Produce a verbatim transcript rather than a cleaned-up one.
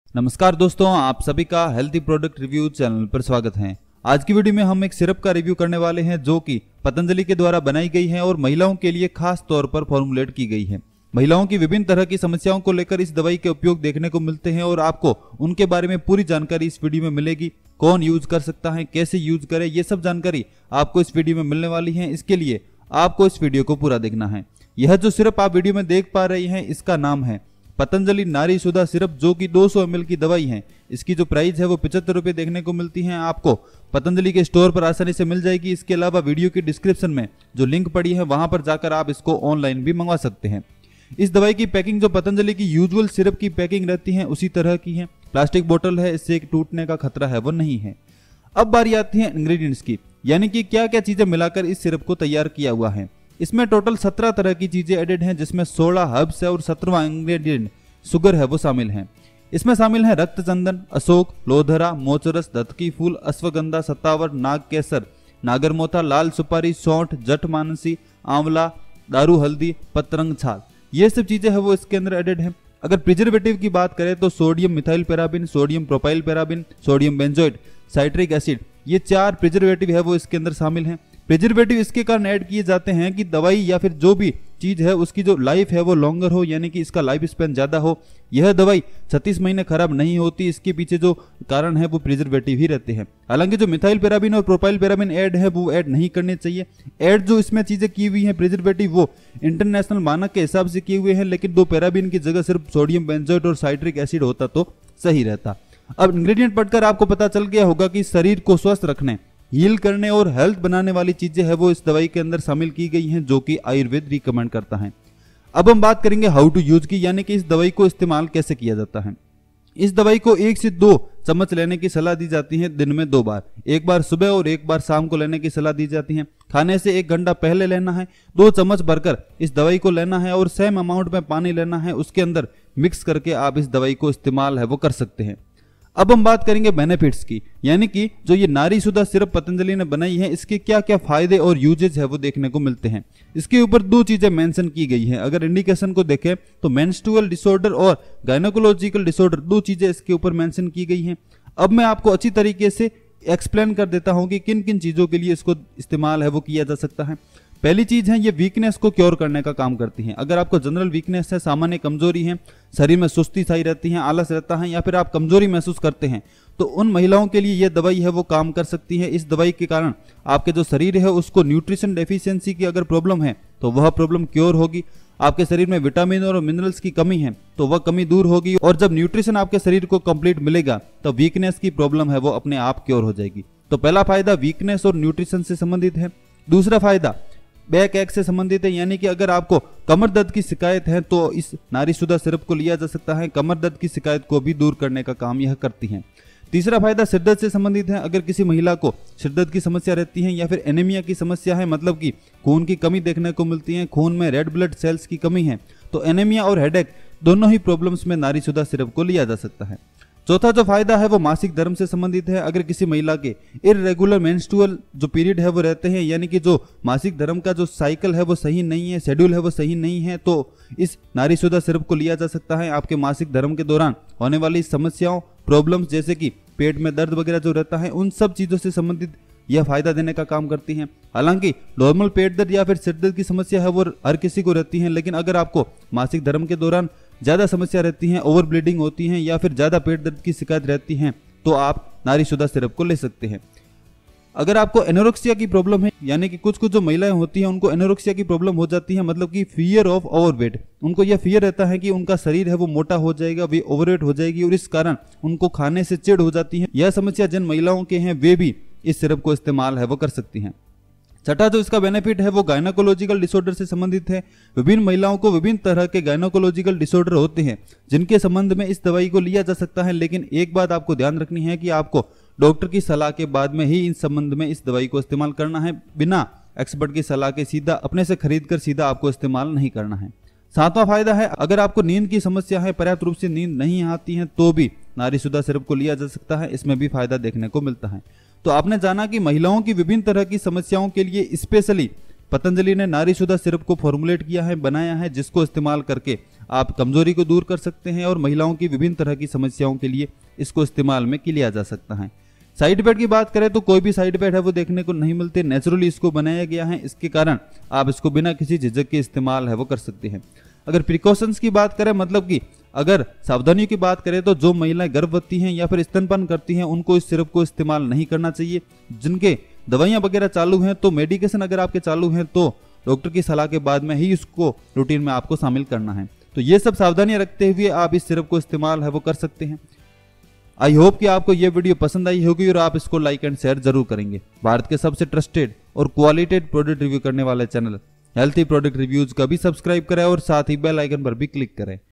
नमस्कार दोस्तों, आप सभी का हेल्थी प्रोडक्ट रिव्यू चैनल पर स्वागत है। आज की वीडियो में हम एक सिरप का रिव्यू करने वाले हैं जो कि पतंजलि के द्वारा बनाई गई है और महिलाओं के लिए खास तौर पर फॉर्मुलेट की गई है। महिलाओं की विभिन्न तरह की समस्याओं को लेकर इस दवाई के उपयोग देखने को मिलते हैं और आपको उनके बारे में पूरी जानकारी इस वीडियो में मिलेगी। कौन यूज कर सकता है, कैसे यूज करे, ये सब जानकारी आपको इस वीडियो में मिलने वाली है। इसके लिए आपको इस वीडियो को पूरा देखना है। यह जो सिरप आप वीडियो में देख पा रहे हैं इसका नाम है पतंजलि नारी सुधा सिरप, जो कि दो सौ एम एल की दवाई है। इसकी जो प्राइस है वो पिछहत्तर रुपये देखने को मिलती है। आपको पतंजलि के स्टोर पर आसानी से मिल जाएगी। इसके अलावा वीडियो की डिस्क्रिप्शन में जो लिंक पड़ी है वहां पर जाकर आप इसको ऑनलाइन भी मंगवा सकते हैं। इस दवाई की पैकिंग जो पतंजलि की यूजुअल सिरप की पैकिंग रहती है उसी तरह की है। प्लास्टिक बोतल है, इससे एक टूटने का खतरा है वो नहीं है। अब बारी आती है इंग्रेडिएंट्स की, यानी कि क्या क्या चीजें मिलाकर इस सिरप को तैयार किया हुआ है। इसमें टोटल सत्रह तरह की चीजें एडेड हैं, जिसमें सोलह हर्ब्स है और सत्रहवां इंग्रेडिएंट शुगर है वो शामिल है। इसमें शामिल है रक्त चंदन, अशोक, लोधरा, मोचरस, दत्तकी फूल, अश्वगंधा, सत्तावर, नाग केसर, नागरमोथा, लाल सुपारी, सौंठ, जट मानसी, आंवला, दारू हल्दी, पतरंग छाल, ये सब चीजें है वो इसके अंदर एडेड है। अगर प्रिजर्वेटिव की बात करें तो sodium methyl paraben, sodium propyl paraben, sodium benzoate, citric acid, ये चार प्रिजर्वेटिव है वो इसके अंदर शामिल हैं। प्रिजर्वेटिव इसके कारण ऐड किए जाते हैं कि दवाई या फिर जो भी चीज है उसकी जो लाइफ है वो लॉन्गर हो, यानी कि इसका लाइफ स्पेन ज्यादा हो। यह दवाई छत्तीस महीने खराब नहीं होती, इसके पीछे जो कारण है वो प्रिजर्वेटिव ही रहते हैं। हालांकि जो मिथाइल पैराबिन और प्रोपाइल पैराबिन ऐड है वो ऐड नहीं करने चाहिए। ऐड जो इसमें चीजें की हुई हैं प्रिजर्वेटिव वो इंटरनेशनल मानक के हिसाब से किए हुए हैं, लेकिन दो पैराबिन की जगह सिर्फ सोडियम बेंजोइट और साइट्रिक एसिड होता तो सही रहता। अब इंग्रेडिएंट पढ़कर आपको पता चल गया होगा कि शरीर को स्वस्थ रखने, हील करने और हेल्थ बनाने वाली चीजें है वो इस दवाई के अंदर शामिल की गई हैं, जो कि आयुर्वेद रिकमेंड करता है। अब हम बात करेंगे हाउ टू यूज की, यानी कि इस दवाई को इस्तेमाल कैसे किया जाता है। इस दवाई को एक से दो चम्मच लेने की सलाह दी जाती है दिन में दो बार, एक बार सुबह और एक बार शाम को लेने की सलाह दी जाती है। खाने से एक घंटा पहले लेना है। दो चम्मच भरकर इस दवाई को लेना है और सेम अमाउंट में पानी लेना है, उसके अंदर मिक्स करके आप इस दवाई को इस्तेमाल है वो कर सकते हैं। अब हम बात करेंगे बेनिफिट्स की, यानी कि जो ये नारी सुधा सिरप पतंजलि ने बनाई है इसके क्या क्या फायदे और यूजेज है वो देखने को मिलते हैं। इसके ऊपर दो चीजें मेंशन की गई है। अगर इंडिकेशन को देखें तो मेंस्ट्रुअल डिसऑर्डर और गायनोकोलॉजिकल डिसऑर्डर, दो चीजें इसके ऊपर मेंशन की गई हैं। अब मैं आपको अच्छी तरीके से एक्सप्लेन कर देता हूं कि किन किन चीजों के लिए इसको इस्तेमाल है वो किया जा सकता है। पहली चीज है ये वीकनेस को क्योर करने का काम करती है। अगर आपको जनरल वीकनेस है, सामान्य कमजोरी है, शरीर में सुस्ती छाई रहती है, आलस रहता है या फिर आप कमजोरी महसूस करते हैं, तो उन महिलाओं के लिए यह दवाई है वो काम कर सकती है। इस दवाई के कारण आपके जो शरीर है उसको न्यूट्रिशन डेफिशिएंसी की अगर प्रॉब्लम है तो वह प्रॉब्लम क्योर होगी। आपके शरीर में विटामिन और मिनरल्स की कमी है तो वह कमी दूर होगी, और जब न्यूट्रिशन आपके शरीर को कंप्लीट मिलेगा तो वीकनेस की प्रॉब्लम है वो अपने आप क्योर हो जाएगी। तो पहला फायदा वीकनेस और न्यूट्रिशन से संबंधित है। दूसरा फायदा बैक एक से संबंधित है, यानी कि अगर आपको कमर दर्द की शिकायत है तो इस नारी सुधा सिरप को लिया जा सकता है। कमर दर्द की शिकायत को भी दूर करने का काम यह करती है। तीसरा फायदा सिरदर्द से संबंधित है। अगर किसी महिला को सिरदर्द की समस्या रहती है या फिर एनीमिया की समस्या है, मतलब कि खून की कमी देखने को मिलती है, खून में रेड ब्लड सेल्स की कमी है, तो एनीमिया और हेडेक दोनों ही प्रॉब्लम्स में नारी सुधा सिरप को लिया जा सकता है। चौथा जो फायदा है वो मासिक धर्म से संबंधित है। अगर किसी महिला के इररेगुलर मेंस्ट्रुअल जो पीरियड है वो रहते हैं, यानी कि जो मासिक धर्म का जो साइकिल है वो सही नहीं है, शेड्यूल है वो सही नहीं है, तो इस नारी सुधा सिरप को लिया जा सकता है। आपके मासिक धर्म के दौरान होने वाली समस्याओं, प्रॉब्लम्स जैसे कि पेट में दर्द वगैरह जो रहता है, उन सब चीजों से संबंधित यह फायदा देने का काम करती हैं। हालांकि नॉर्मल पेट दर्द या फिर सिर दर्द की समस्या है वो हर किसी को रहती है, लेकिन अगर आपको मासिक धर्म के दौरान ज्यादा समस्या रहती है, ओवर ब्लीडिंग होती है या फिर ज्यादा पेट दर्द की शिकायत रहती है, तो आप नारी सुधा सिरप को ले सकते हैं। अगर आपको एनोरेक्सिया की प्रॉब्लम है, यानी कि कुछ कुछ जो महिलाएं होती हैं उनको एनोरेक्सिया की प्रॉब्लम हो जाती है, मतलब कि फियर ऑफ ओवरवेट, उनको यह फियर रहता है कि उनका शरीर है वो मोटा हो जाएगा, वे ओवरवेट हो जाएगी और इस कारण उनको खाने से चिढ़ हो जाती है। यह समस्या जिन महिलाओं के हैं वे भी इस सिरप को इस्तेमाल है वो कर सकती हैं। छठा जो इसका बेनिफिट है वो गायनोकोलॉजिकल डिसऑर्डर से संबंधित है। विभिन्न महिलाओं को विभिन्न तरह के गायनोकोलॉजिकल डिसऑर्डर होते हैं जिनके संबंध में इस दवाई को लिया जा सकता है, लेकिन एक बात आपको ध्यान रखनी है कि आपको डॉक्टर की सलाह के बाद में ही इन संबंध में इस दवाई को इस्तेमाल करना है। बिना एक्सपर्ट की सलाह के सीधा अपने से खरीद कर सीधा आपको इस्तेमाल नहीं करना है। सातवां फायदा है अगर आपको नींद की समस्या है, पर्याप्त रूप से नींद नहीं आती है, तो भी नारी सुधा सिरप को लिया जा सकता है। इसमें भी फायदा देखने को मिलता है। तो आपने जाना कि महिलाओं की विभिन्न तरह की समस्याओं के लिए स्पेशली पतंजलि ने नारी सुधा सिरप को फॉर्मुलेट किया है, बनाया है, जिसको इस्तेमाल करके आप कमजोरी को दूर कर सकते हैं और महिलाओं की विभिन्न तरह की समस्याओं के लिए इसको इस्तेमाल में किया जा सकता है। साइड इफेक्ट की बात करें तो कोई भी साइड इफेक्ट है वो देखने को नहीं मिलते, नेचुरली इसको बनाया गया है, इसके कारण आप इसको बिना किसी झिझक के इस्तेमाल है वो कर सकते हैं। अगर प्रिकॉशंस की बात करें, मतलब कि अगर सावधानियों की बात करें तो जो महिलाएं गर्भवती हैं या फिर स्तनपान करती हैं उनको इस सिरप को इस्तेमाल नहीं करना चाहिए। जिनके दवाइयां वगैरह चालू हैं तो मेडिकेशन अगर आपके चालू हैं तो डॉक्टर की सलाह के बाद में ही इसको रूटीन में आपको शामिल करना है। तो ये सब सावधानियां रखते हुए आप इस सिरप को इस्तेमाल है वो कर सकते हैं। आई होप कि आपको ये वीडियो पसंद आई होगी और आप इसको लाइक एंड शेयर जरूर करेंगे। भारत के सबसे ट्रस्टेड और क्वालिटेड प्रोडक्ट रिव्यू करने वाले चैनल हेल्थी प्रोडक्ट रिव्यूज का भी सब्सक्राइब करें और साथ ही बेल आइकन पर भी क्लिक करें।